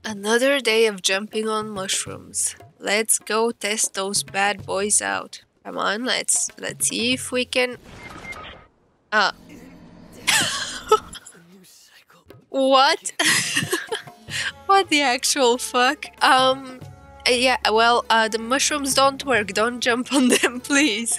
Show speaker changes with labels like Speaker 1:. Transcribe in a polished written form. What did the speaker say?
Speaker 1: Another day of jumping on mushrooms. Let's go test those bad boys out. Come on, let's see if we can. Uh what? What the actual fuck? Yeah, well, the mushrooms don't work. Don't jump on them, please.